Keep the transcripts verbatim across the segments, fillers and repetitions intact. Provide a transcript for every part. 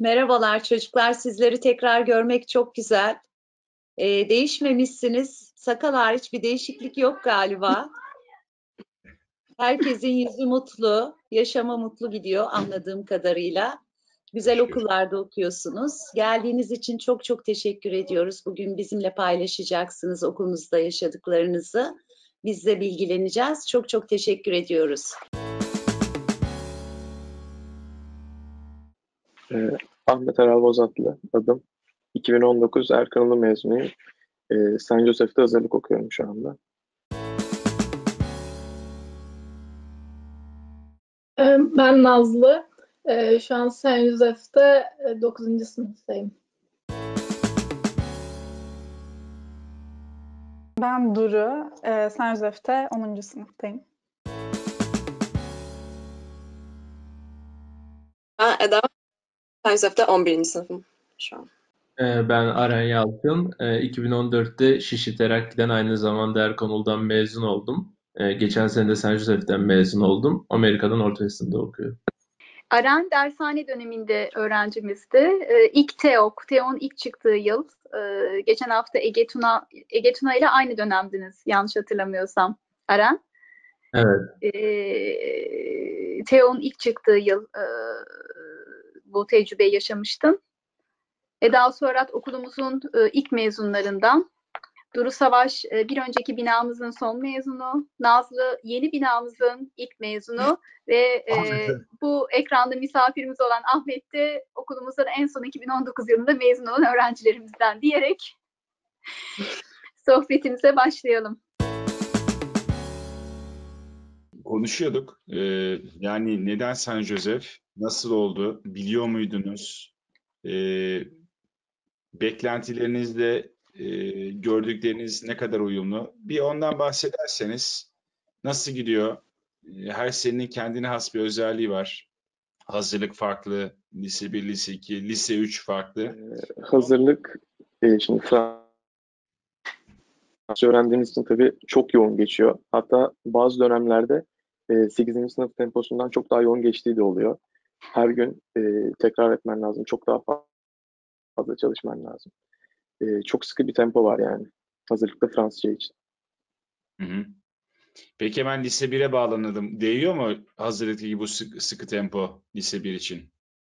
Merhabalar çocuklar, sizleri tekrar görmek çok güzel. Ee, değişmemişsiniz, sakal hariç bir değişiklik yok galiba. Herkesin yüzü mutlu, yaşama mutlu gidiyor anladığım kadarıyla. Güzel okullarda okuyorsunuz. Geldiğiniz için çok çok teşekkür ediyoruz. Bugün bizimle paylaşacaksınız okulunuzda yaşadıklarınızı. Biz de bilgileneceğiz. Çok çok teşekkür ediyoruz. Ee, Ahmet Aral Bozatlı adım. iki bin on dokuz Erkanlı mezunuyum. Ee, Saint Joseph'te hazırlık okuyorum şu anda. Ben Nazlı. Şu an Saint Joseph'te dokuzuncu sınıftayım. Ben Duru. Saint Joseph'te onuncu sınıftayım. Ben Eda. Saint Joseph'te on birinci sınıfım şu an. Ben Aren Yalçın. iki bin on dörtte Şişli Terakki'den aynı zamanda Erkonul'dan mezun oldum. Geçen sene de Saint Joseph'ten mezun oldum. Amerika'dan Ortaöğretim'de okuyorum. Aren dershane döneminde öğrencimizdi. İlk TEOK, TEOK'un ilk çıktığı yıl. Geçen hafta Ege Tuna, Ege Tuna ile aynı dönemdiniz yanlış hatırlamıyorsam Aren. Evet. TEOK'un ilk çıktığı yıl bu tecrübeyi yaşamıştım. Eda Suarat okulumuzun ilk mezunlarından. Duru Savaş bir önceki binamızın son mezunu. Nazlı yeni binamızın ilk mezunu. Ve e, bu ekranda misafirimiz olan Ahmet de okulumuzdan en son iki bin on dokuz yılında mezun olan öğrencilerimizden diyerek sohbetimize başlayalım. Konuşuyorduk. Ee, yani neden Saint Joseph? Nasıl oldu? Biliyor muydunuz? Ee, beklentilerinizle e, gördükleriniz ne kadar uyumlu? Bir ondan bahsederseniz nasıl gidiyor? Ee, her senenin kendine has bir özelliği var. Hazırlık farklı, lise bir, lise iki, lise üç farklı. Ee, hazırlık, e, şimdi Fransızca öğrendiğimiz için tabii çok yoğun geçiyor. Hatta bazı dönemlerde e, sekizinci sınıf temposundan çok daha yoğun geçtiği de oluyor. Her gün e, tekrar etmen lazım, çok daha fazla çalışman lazım. E, çok sıkı bir tempo var yani hazırlıkta Fransızca için. Hı hı. Peki hemen lise bire bağlanalım. Değiyor mu hazırlıktaki bu sıkı, sıkı tempo lise bir için?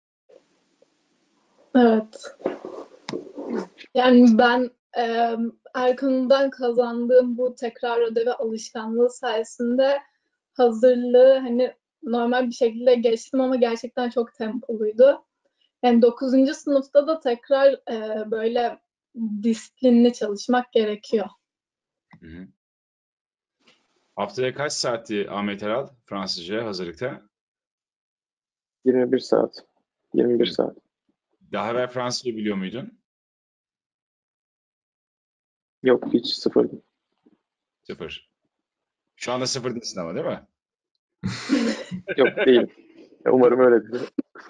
Evet. Yani ben e, Erkan'dan kazandığım bu tekrar ödevi alışkanlığı sayesinde hazırlığı hani normal bir şekilde geçtim ama gerçekten çok tempoluydu. Yani dokuzuncu sınıfta da tekrar e, böyle disiplinli çalışmak gerekiyor. Hı hı. Haftaya kaç saatti Ahmet Eral Fransızca hazırlıkta? yirmi bir saat. yirmi bir saat. Daha evvel Fransızca biliyor muydun? Yok, hiç sıfırdım. Sıfır. Şu anda sıfır değilsin ama değil mi? Yok, değil. Umarım öyledir.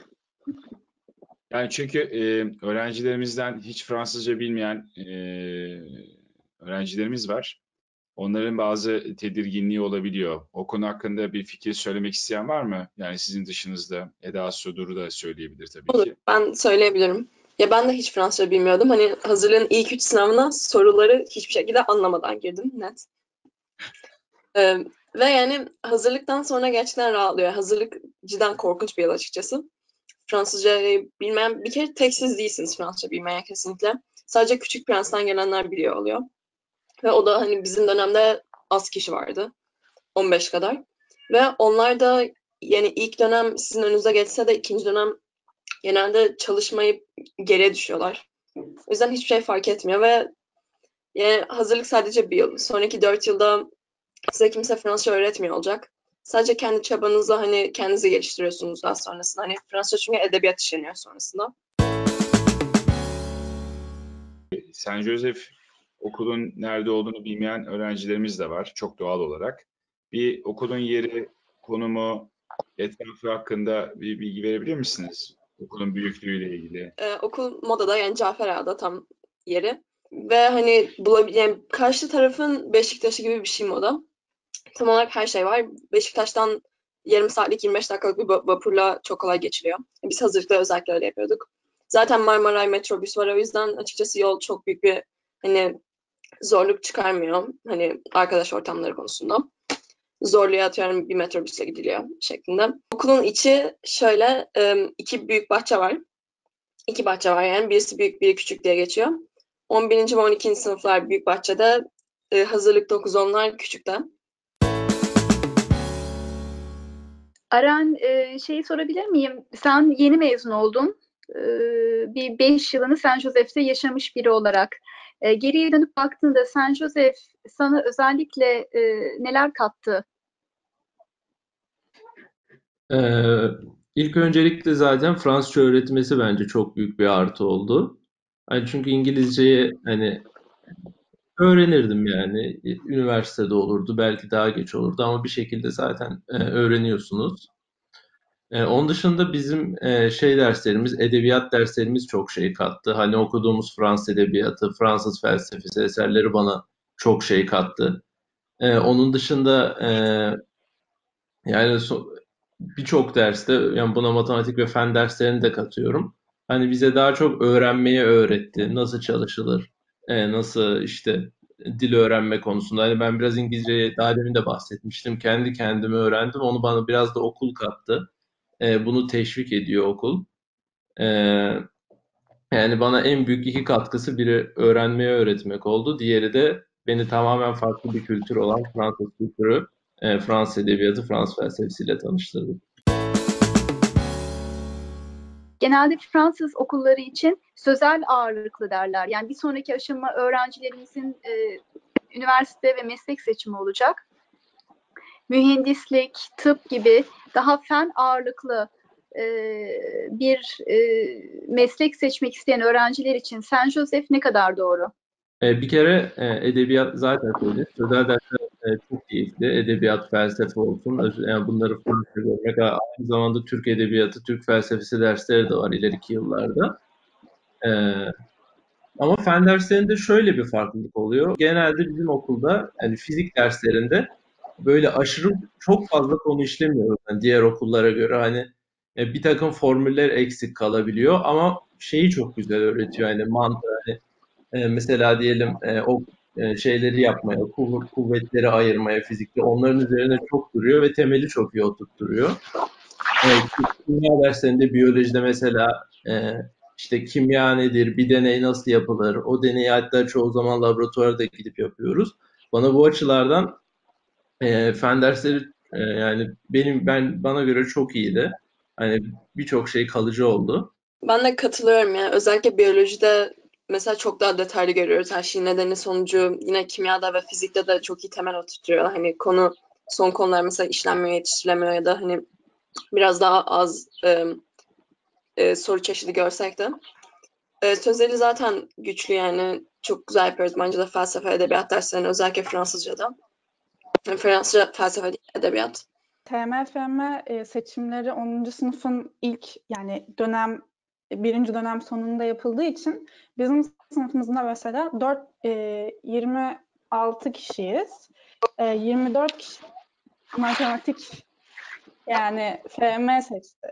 Yani çünkü e, öğrencilerimizden hiç Fransızca bilmeyen e, öğrencilerimiz var. Onların bazı tedirginliği olabiliyor. O konu hakkında bir fikir söylemek isteyen var mı? Yani sizin dışınızda Eda Sudur'u da söyleyebilir tabii Olur, ki. ben söyleyebilirim. Ya ben de hiç Fransızca bilmiyordum. Hani hazırlığın ilk üç sınavına soruları hiçbir şekilde anlamadan girdim net. Ee, ve yani hazırlıktan sonra gerçekten rahatlıyor. Hazırlık cidden korkunç bir yıl açıkçası. Fransızcayı bilmeyen, bir kere tek siz değilsiniz Fransızca bilmeyen kesinlikle. Sadece Küçük Prens'ten gelenler biliyor oluyor. Ve o da hani bizim dönemde az kişi vardı. on beş kadar. Ve onlar da yani ilk dönem sizin önünüze geçse de ikinci dönem genelde çalışmayıp geriye düşüyorlar. O yüzden hiçbir şey fark etmiyor ve yani hazırlık sadece bir yıl. Sonraki dört yılda size kimse Fransızca öğretmiyor olacak. Sadece kendi çabanızla hani kendinizi geliştiriyorsunuz daha sonrasında. Hani Fransızca çünkü edebiyat işleniyor sonrasında. Saint Joseph okulun nerede olduğunu bilmeyen öğrencilerimiz de var çok doğal olarak. Bir okulun yeri, konumu, etrafı hakkında bir bilgi verebilir misiniz? Okulun büyüklüğüyle ilgili. Ee, okul Moda'da yani Cafer Ağa'da tam yeri. Ve hani bulabil yani karşı tarafın Beşiktaş'ı gibi bir şey Moda. Tam olarak her şey var. Beşiktaş'tan yarım saatlik yirmi beş dakikalık bir vapurla çok kolay geçiliyor. Biz hazırlıkta özellikle öyle yapıyorduk. Zaten Marmaray metrobüs var, o yüzden açıkçası yol çok büyük bir hani zorluk çıkarmıyor hani arkadaş ortamları konusunda. Zorluya atıyorum bir metrobüsle gidiliyor şeklinde. Okulun içi şöyle iki büyük bahçe var. İki bahçe var yani. Birisi büyük, biri küçük diye geçiyor. on birinci ve on ikinci sınıflar büyük bahçede, hazırlık dokuz onlar küçükte. Aren, e, şeyi sorabilir miyim? Sen yeni mezun oldun. E, bir beş yılını Saint Joseph'te yaşamış biri olarak. E, geriye dönüp baktığında Saint Joseph sana özellikle e, neler kattı? Ee, ilk öncelikle zaten Fransızca öğretmesi bence çok büyük bir artı oldu. Hani çünkü İngilizceyi hani öğrenirdim yani. Üniversitede olurdu, belki daha geç olurdu ama bir şekilde zaten e, öğreniyorsunuz. E, onun dışında bizim e, şey derslerimiz, edebiyat derslerimiz çok şey kattı. Hani okuduğumuz Fransız edebiyatı, Fransız felsefesi eserleri bana çok şey kattı. E, onun dışında e, yani so- birçok derste, yani buna matematik ve fen derslerini de katıyorum. Hani bize daha çok öğrenmeyi öğretti. Nasıl çalışılır, e, nasıl işte dil öğrenme konusunda. Hani ben biraz İngilizceyi daha demin de bahsetmiştim. Kendi kendime öğrendim. Onu bana biraz da okul kattı. E, bunu teşvik ediyor okul. E, Yani bana en büyük iki katkısı, biri öğrenmeyi öğretmek oldu. Diğeri de beni tamamen farklı bir kültür olan Fransız kültürü, e, Fransız edebiyatı, Fransız felsefesiyle tanıştırdı. Genelde Fransız okulları için sözel ağırlıklı derler. Yani bir sonraki aşama öğrencilerimizin e, üniversite ve meslek seçimi olacak. Mühendislik, tıp gibi daha fen ağırlıklı e, bir e, meslek seçmek isteyen öğrenciler için Saint Joseph ne kadar doğru? E, bir kere e, edebiyat zaten söyledim. Sözel dersler e, çok keyifli. Edebiyat, felsefe olsun. Öz- Yani bunları Fransızca görmek. Aynı zamanda Türk edebiyatı, Türk felsefesi dersleri de var ileriki yıllarda. E, Ama fen derslerinde şöyle bir farklılık oluyor. Genelde bizim okulda, yani fizik derslerinde böyle aşırı çok fazla konu işlemiyoruz. Yani diğer okullara göre hani e, bir takım formüller eksik kalabiliyor ama şeyi çok güzel öğretiyor. Yani mantığı, hani e, mesela diyelim e, o e, şeyleri yapmaya, kuv- kuvvetleri ayırmaya fizikte onların üzerine çok duruyor ve temeli çok iyi oturtturuyor. Evet, kimya derslerinde, biyolojide mesela e, işte kimya nedir, bir deney nasıl yapılır, o deneyi hatta çoğu zaman laboratuvara da gidip yapıyoruz. Bana bu açılardan e, fen dersleri e, yani benim ben bana göre çok iyiydi. Hani birçok şey kalıcı oldu. Ben de katılıyorum yani. Özellikle biyolojide mesela çok daha detaylı görüyoruz her şeyin nedeni sonucu. Yine kimyada ve fizikte de çok iyi temel oturtuyor. Hani konu son konular mesela işlenmiyor, yetiştirilemiyor ya da hani biraz daha az e, e, soru çeşidi görsek de. E, sözeli zaten güçlü yani. Çok güzel yapıyoruz bence de felsefe, edebiyat derslerini, özellikle Fransızca'da. Yani Fransızca, felsefe, edebiyat. T M F M e, seçimleri onuncu sınıfın ilk, yani dönem birinci dönem sonunda yapıldığı için bizim sınıfımızda mesela dört, e, yirmi altı kişiyiz. E, yirmi dört kişi matematik, yani F M seçti.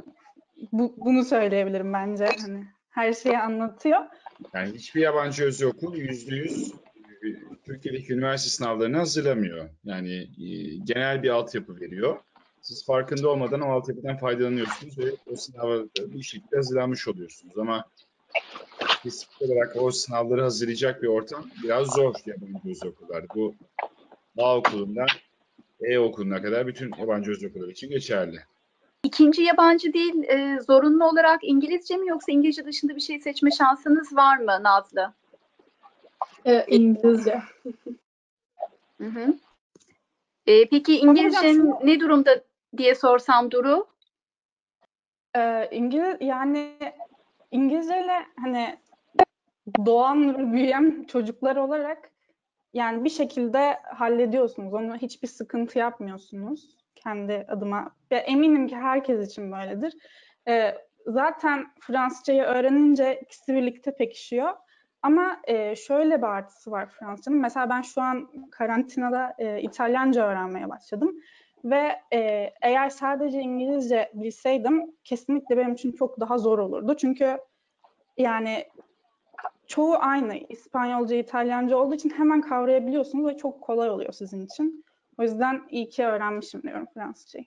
Bu, bunu söyleyebilirim bence. Hani her şeyi anlatıyor. Yani hiçbir yabancı özel okul yüzde yüz Türkiye'deki üniversite sınavlarını hazırlamıyor. Yani e, genel bir altyapı veriyor. Siz farkında olmadan o altyapıdan faydalanıyorsunuz ve o sınava da bir şekilde hazırlanmış oluyorsunuz. Ama spesifik olarak o sınavları hazırlayacak bir ortam biraz zor yabancı özel okullarda. Bu A okulundan E okuluna kadar bütün yabancı özel okullar için geçerli. İkinci yabancı dil e, zorunlu olarak İngilizce mi, yoksa İngilizce dışında bir şey seçme şansınız var mı Nazlı? E, İngilizce. Hı hı. E, peki İngilizcen şunu- ne durumda diye sorsam Duru? Ee, İngiliz yani İngilizceyle hani doğan ve büyüyen çocuklar olarak yani bir şekilde hallediyorsunuz. Onu hiçbir sıkıntı yapmıyorsunuz kendi adıma. Ya eminim ki herkes için böyledir. Ee, zaten Fransızcayı öğrenince ikisi birlikte pekişiyor. Ama e, şöyle bir artısı var Fransızcanın. Mesela ben şu an karantinada e, İtalyanca öğrenmeye başladım. Ve e, eğer sadece İngilizce bilseydim kesinlikle benim için çok daha zor olurdu. Çünkü yani çoğu aynı. İspanyolca, İtalyanca olduğu için hemen kavrayabiliyorsunuz ve çok kolay oluyor sizin için. O yüzden iyi ki öğrenmişim diyorum Fransızcayı.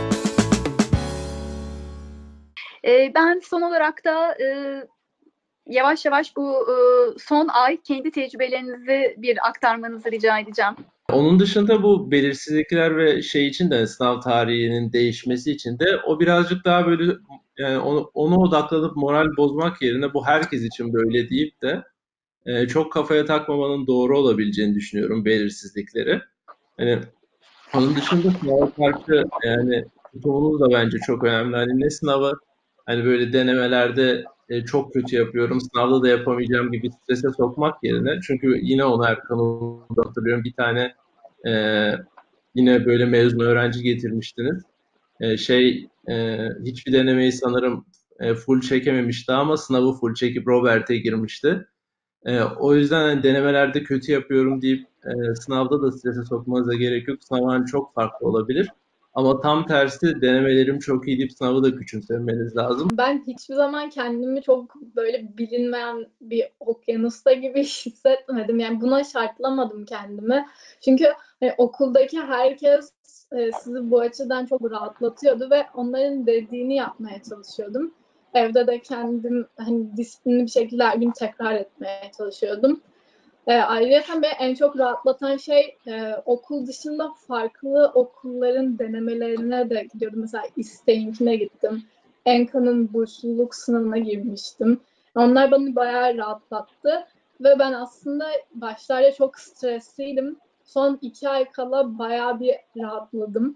E, ben son olarak da e, yavaş yavaş bu e, son ay kendi tecrübelerinizi bir aktarmanızı rica edeceğim. Onun dışında bu belirsizlikler ve şey için de sınav tarihinin değişmesi için de o birazcık daha böyle yani onu, ona odaklanıp moral bozmak yerine bu herkes için böyle deyip de e, çok kafaya takmamanın doğru olabileceğini düşünüyorum belirsizlikleri. Hani onun dışında sınava karşı yani tutumunuz da bence çok önemli. Hani ne sınavı hani böyle denemelerde e, çok kötü yapıyorum, sınavda da yapamayacağım gibi strese sokmak yerine çünkü yine onu Erkan'da hatırlıyorum bir tane e, yine böyle mezun öğrenci getirmiştiniz. E, şey e, hiçbir denemeyi sanırım e, full çekememişti ama sınavı full çekip Robert'e girmişti. E, o yüzden hani denemelerde kötü yapıyorum deyip e, sınavda da strese sokmanıza gerek yok. Sınav hani çok farklı olabilir. Ama tam tersi denemelerim çok iyi deyip sınavı da küçümsemeniz lazım. Ben hiçbir zaman kendimi çok böyle bilinmeyen bir okyanusta gibi hissetmedim. Yani buna şartlamadım kendimi. Çünkü hani, okuldaki herkes e, sizi bu açıdan çok rahatlatıyordu ve onların dediğini yapmaya çalışıyordum. Evde de kendim hani disiplinli bir şekilde her gün tekrar etmeye çalışıyordum. E, ayrıca beni en çok rahatlatan şey e, okul dışında farklı okulların denemelerine de gidiyordum. Mesela İSTEİN'kine gittim. ENKA'nın bursluluk sınavına girmiştim. Onlar beni bayağı rahatlattı. Ve ben aslında başlarda çok stresliydim. Son iki ay kala bayağı bir rahatladım.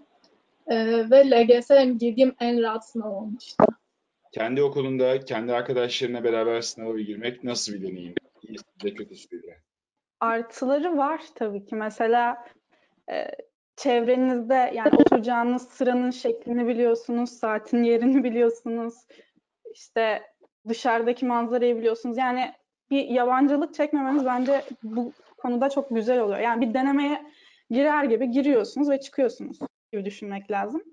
E, ve L G S'ye girdiğim en rahat sınav olmuştu. Kendi okulunda, kendi arkadaşlarına beraber sınava girmek nasıl bir deneyim? İyisi de kötüsü de. Artıları var tabii ki. Mesela e, çevrenizde yani oturacağınız sıranın şeklini biliyorsunuz, saatin yerini biliyorsunuz. İşte dışarıdaki manzarayı biliyorsunuz. Yani bir yabancılık çekmemeniz bence bu konuda çok güzel oluyor. Yani bir denemeye girer gibi giriyorsunuz ve çıkıyorsunuz gibi düşünmek lazım.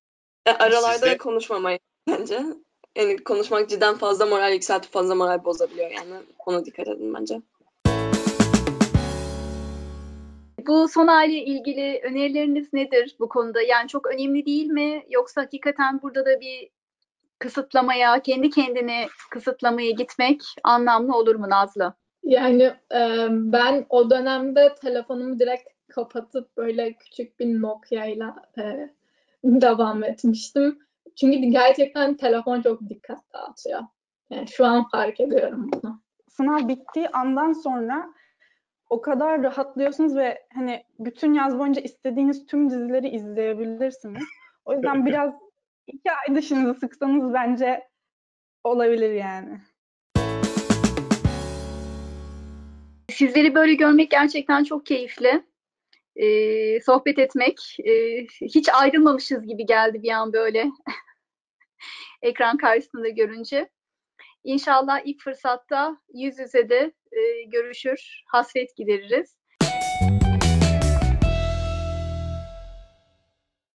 E, aralarda Sizde? konuşmamayı bence. Yani konuşmak cidden fazla moral yükseltip fazla moral bozabiliyor yani. Ona dikkat edin bence. Bu son ayla ilgili önerileriniz nedir bu konuda? Yani çok önemli değil mi? Yoksa hakikaten burada da bir kısıtlamaya, kendi kendine kısıtlamaya gitmek anlamlı olur mu Nazlı? Yani e, ben o dönemde telefonumu direkt kapatıp böyle küçük bir Nokia'yla e, devam etmiştim. Çünkü gerçekten telefon çok dikkat dağıtıyor. Yani şu an fark ediyorum bunu. Sınav bittiği andan sonra o kadar rahatlıyorsunuz ve hani bütün yaz boyunca istediğiniz tüm dizileri izleyebilirsiniz. O yüzden biraz iki ay dışınızı sıksanız bence olabilir yani. Sizleri böyle görmek gerçekten çok keyifli. Ee, sohbet etmek. Ee, hiç ayrılmamışız gibi geldi bir an böyle ekran karşısında görünce. İnşallah ilk fırsatta yüz yüze de e, görüşür, hasret gideririz.